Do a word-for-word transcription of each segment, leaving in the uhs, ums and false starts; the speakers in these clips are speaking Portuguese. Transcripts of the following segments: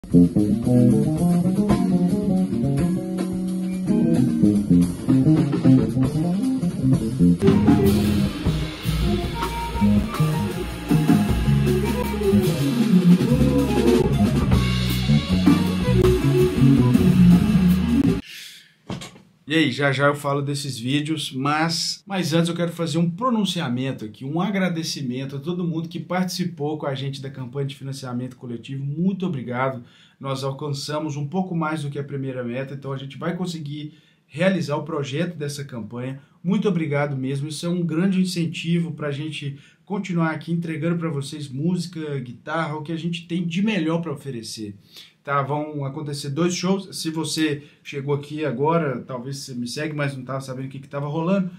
E aí, já já eu falo desses vídeos, mas, mas antes eu quero fazer um pronunciamento aqui, um agradecimento a todo mundo que participou com a gente da campanha de financiamento coletivo. Muito obrigado. Nós alcançamos um pouco mais do que a primeira meta, então a gente vai conseguir realizar o projeto dessa campanha. Muito obrigado mesmo, isso é um grande incentivo para a gente continuar aqui entregando para vocês música, guitarra, o que a gente tem de melhor para oferecer. Tá, vão acontecer dois shows. Se você chegou aqui agora, talvez você me segue, mas não estava sabendo o que estava rolando.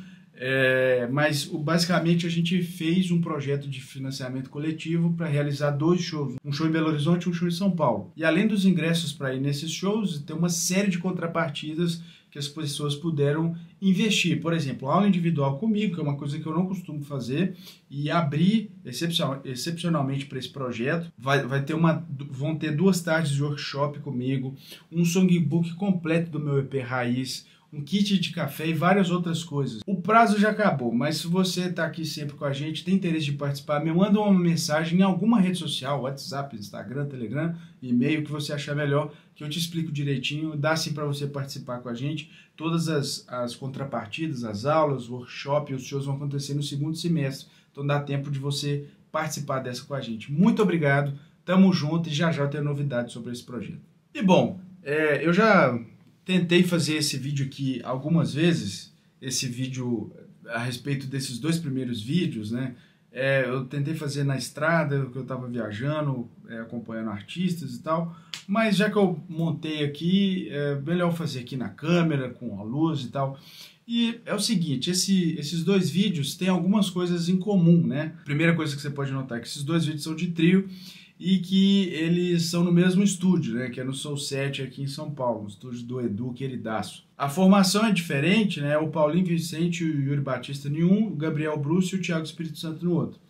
É, mas basicamente a gente fez um projeto de financiamento coletivo para realizar dois shows. Um show em Belo Horizonte e um show em São Paulo. E além dos ingressos para ir nesses shows, tem uma série de contrapartidas que as pessoas puderam investir. Por exemplo, aula individual comigo, que é uma coisa que eu não costumo fazer, e abrir excepcional, excepcionalmente para esse projeto. Vai, vai ter uma, vão ter duas tardes de workshop comigo, um songbook completo do meu E P Raiz, um kit de café e várias outras coisas. O prazo já acabou, mas se você está aqui sempre com a gente, tem interesse de participar, me manda uma mensagem em alguma rede social, WhatsApp, Instagram, Telegram, e-mail, que você achar melhor, que eu te explico direitinho. Dá sim para você participar com a gente. Todas as, as contrapartidas, as aulas, o workshop, os shows vão acontecer no segundo semestre, então dá tempo de você participar dessa com a gente. Muito obrigado, tamo junto e já já eu tenho novidades sobre esse projeto. E bom, é, eu já tentei fazer esse vídeo aqui algumas vezes, esse vídeo a respeito desses dois primeiros vídeos, né? É, eu tentei fazer na estrada, que eu estava viajando, é, acompanhando artistas e tal, mas já que eu montei aqui, é melhor fazer aqui na câmera, com a luz e tal. E é o seguinte, esse, esses dois vídeos têm algumas coisas em comum, né? Primeira coisa que você pode notar é que esses dois vídeos são de trio, e que eles são no mesmo estúdio, né, que é no Soul sete aqui em São Paulo, no estúdio do Edu Queridaço. A formação é diferente, né, o Paulinho Vicente e o Yuri Batista em um, o Gabriel Bruce e o Thiago Espírito Santo no outro.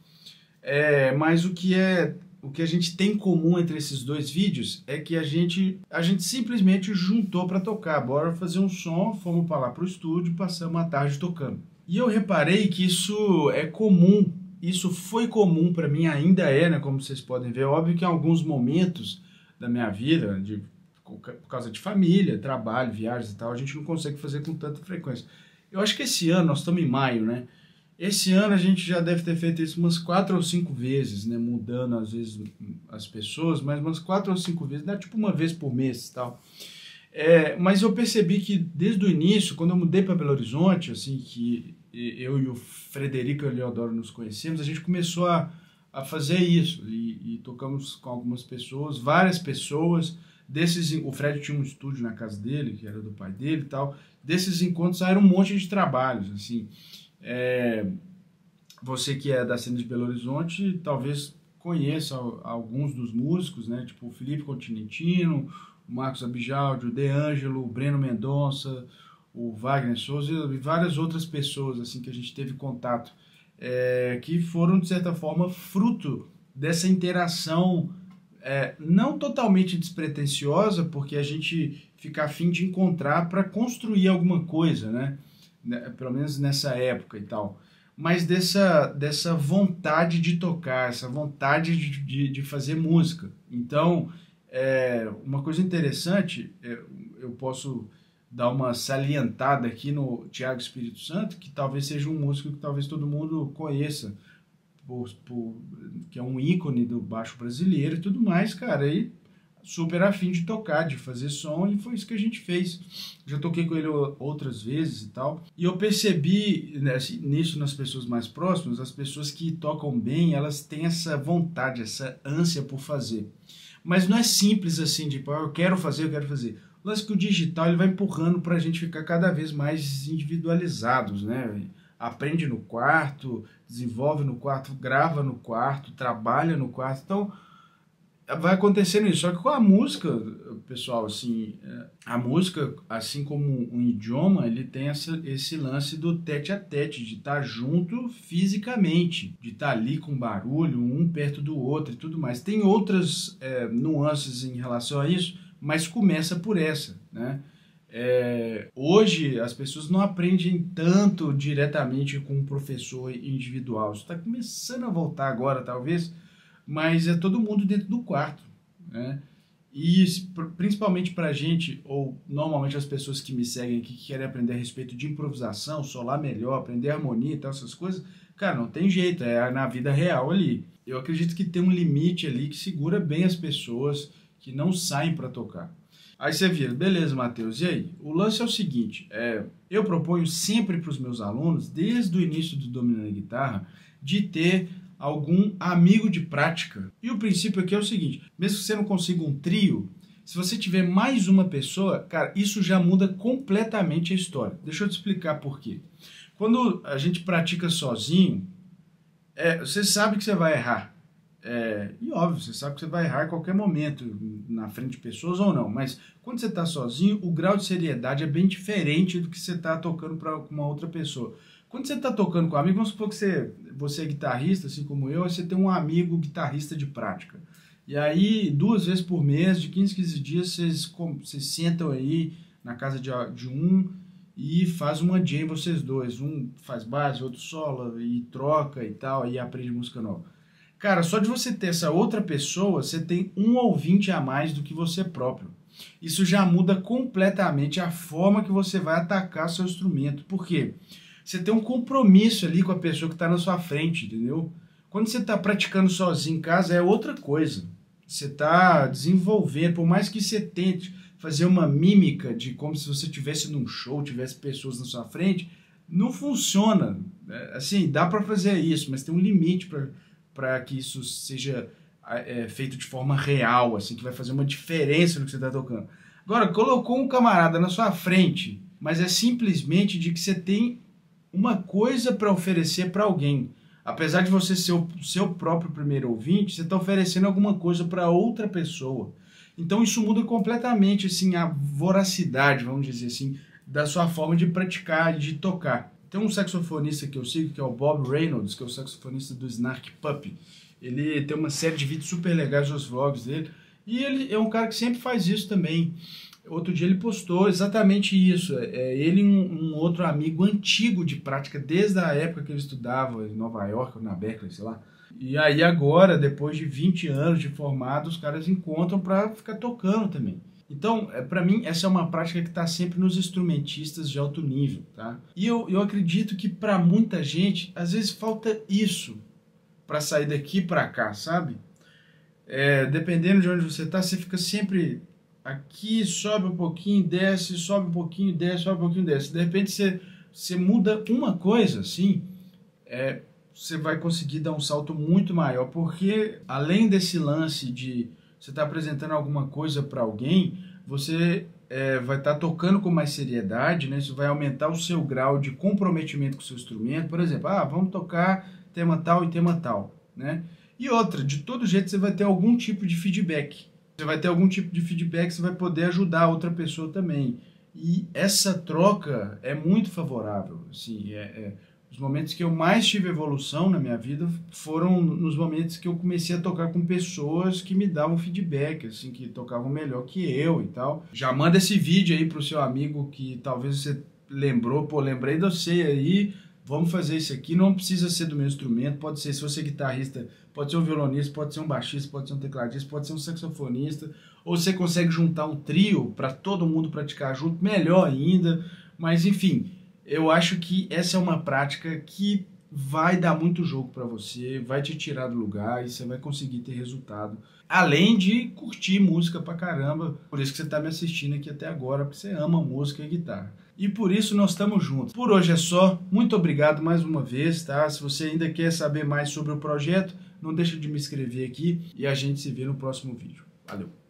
É, mas o que, é, o que a gente tem em comum entre esses dois vídeos é que a gente, a gente simplesmente juntou para tocar, bora fazer um som, fomos para lá para o estúdio, passamos a tarde tocando. E eu reparei que isso é comum. Isso foi comum para mim, ainda é, né, como vocês podem ver. Óbvio que em alguns momentos da minha vida, de, por causa de família, trabalho, viagens e tal, a gente não consegue fazer com tanta frequência. Eu acho que esse ano, nós estamos em maio, né? Esse ano a gente já deve ter feito isso umas quatro ou cinco vezes, né? Mudando às vezes as pessoas, mas umas quatro ou cinco vezes, dá tipo uma vez por mês e tal. É, mas eu percebi que desde o início, quando eu mudei para Belo Horizonte, assim, que eu e o Frederico Eleodoro nos conhecemos, a gente começou a, a fazer isso, e, e tocamos com algumas pessoas, várias pessoas. Desses, o Fred tinha um estúdio na casa dele, que era do pai dele e tal. Desses encontros saíram um monte de trabalhos, assim. É, você que é da cena de Belo Horizonte, talvez conheça alguns dos músicos, né, tipo o Felipe Continentino, o Marcos Abijaldi, o De Angelo, o Breno Mendonça, o Wagner Souza e várias outras pessoas assim que a gente teve contato, é, que foram, de certa forma, fruto dessa interação, é, não totalmente despretensiosa, porque a gente fica a fim de encontrar para construir alguma coisa, né? Pelo menos nessa época e tal, mas dessa, dessa vontade de tocar, essa vontade de, de, de fazer música. Então, é, uma coisa interessante, é, eu posso dar uma salientada aqui no Thiago Espírito Santo, que talvez seja um músico que talvez todo mundo conheça, por, por, que é um ícone do baixo brasileiro e tudo mais, cara, e super afim de tocar, de fazer som, e foi isso que a gente fez. Já toquei com ele outras vezes e tal, e eu percebi, né, nisso nas pessoas mais próximas, as pessoas que tocam bem, elas têm essa vontade, essa ânsia por fazer. Mas não é simples assim, tipo, eu quero fazer, eu quero fazer. O lance que o digital ele vai empurrando para a gente ficar cada vez mais individualizados, né? Aprende no quarto, desenvolve no quarto, grava no quarto, trabalha no quarto. Então, vai acontecendo isso. Só que com a música, pessoal, assim, a música, assim como um idioma, ele tem essa, esse lance do tete a tete, de estar junto fisicamente, de estar ali com barulho, um perto do outro e tudo mais. Tem outras é, nuances em relação a isso, mas começa por essa, né? É, hoje as pessoas não aprendem tanto diretamente com um professor individual. Isso está começando a voltar agora, talvez, mas é todo mundo dentro do quarto, né? E principalmente para a gente, ou normalmente as pessoas que me seguem aqui, que querem aprender a respeito de improvisação, solar melhor, aprender harmonia e tal, essas coisas, cara, não tem jeito, é na vida real ali. Eu acredito que tem um limite ali que segura bem as pessoas que não saem para tocar. Aí você vira, beleza, Matheus, e aí? O lance é o seguinte, é, eu proponho sempre para os meus alunos, desde o início do Dominando a Guitarra, de ter algum amigo de prática. E o princípio aqui é o seguinte, mesmo que você não consiga um trio, se você tiver mais uma pessoa, cara, isso já muda completamente a história. Deixa eu te explicar por quê. Quando a gente pratica sozinho, é, você sabe que você vai errar. É, e óbvio, você sabe que você vai errar a qualquer momento, na frente de pessoas ou não, mas quando você está sozinho, o grau de seriedade é bem diferente do que você está tocando para uma outra pessoa. Quando você está tocando com um amigo, vamos supor que você, você é guitarrista, assim como eu, você tem um amigo guitarrista de prática. E aí, duas vezes por mês, de quinze, quinze dias, vocês, vocês sentam aí na casa de, de um e faz uma jam vocês dois. Um faz base, outro solo, e troca e tal, e aprende música nova. Cara, só de você ter essa outra pessoa, você tem um ouvinte a mais do que você próprio. Isso já muda completamente a forma que você vai atacar seu instrumento. Por quê? Você tem um compromisso ali com a pessoa que está na sua frente, entendeu? Quando você está praticando sozinho em casa, é outra coisa. Você está desenvolvendo, por mais que você tente fazer uma mímica de como se você estivesse num show, tivesse pessoas na sua frente, não funciona. Assim, dá para fazer isso, mas tem um limite para... para que isso seja é, feito de forma real, assim, que vai fazer uma diferença no que você está tocando. Agora, colocou um camarada na sua frente, mas é simplesmente de que você tem uma coisa para oferecer para alguém. Apesar de você ser o seu próprio primeiro ouvinte, você está oferecendo alguma coisa para outra pessoa. Então isso muda completamente assim, a voracidade, vamos dizer assim, da sua forma de praticar, de tocar. Tem um saxofonista que eu sigo, que é o Bob Reynolds, que é o saxofonista do Snark Puppy. Ele tem uma série de vídeos super legais nos vlogs dele. E ele é um cara que sempre faz isso também. Outro dia ele postou exatamente isso. É, ele e um, um outro amigo antigo de prática, desde a época que ele estudava em Nova York, ou na Berkeley, sei lá. E aí agora, depois de vinte anos de formado, os caras encontram para ficar tocando também. Então, para mim, essa é uma prática que está sempre nos instrumentistas de alto nível, tá? E eu, eu acredito que para muita gente, às vezes falta isso para sair daqui para cá, sabe? É, dependendo de onde você está, você fica sempre aqui, sobe um pouquinho, desce, sobe um pouquinho, desce, sobe um pouquinho, desce. De repente, você, você muda uma coisa, assim, é, você vai conseguir dar um salto muito maior, porque além desse lance de você está apresentando alguma coisa para alguém, você é, vai estar tá tocando com mais seriedade, né? Isso vai aumentar o seu grau de comprometimento com o seu instrumento. Por exemplo, ah, vamos tocar tema tal e tema tal, né? E outra, de todo jeito você vai ter algum tipo de feedback. Você vai ter algum tipo de feedback, você vai poder ajudar a outra pessoa também. E essa troca é muito favorável, assim, é... é os momentos que eu mais tive evolução na minha vida foram nos momentos que eu comecei a tocar com pessoas que me davam feedback, assim, que tocavam melhor que eu e tal. Já manda esse vídeo aí pro seu amigo que talvez você lembrou, pô, lembrei de você aí, vamos fazer isso aqui, não precisa ser do meu instrumento, pode ser, se você é guitarrista, pode ser um violonista, pode ser um baixista, pode ser um tecladista, pode ser um saxofonista, ou você consegue juntar um trio para todo mundo praticar junto, melhor ainda, mas enfim... Eu acho que essa é uma prática que vai dar muito jogo para você, vai te tirar do lugar e você vai conseguir ter resultado. Além de curtir música pra caramba, por isso que você tá me assistindo aqui até agora, porque você ama música e guitarra. E por isso nós estamos juntos. Por hoje é só, muito obrigado mais uma vez, tá? Se você ainda quer saber mais sobre o projeto, não deixa de me inscrever aqui e a gente se vê no próximo vídeo. Valeu!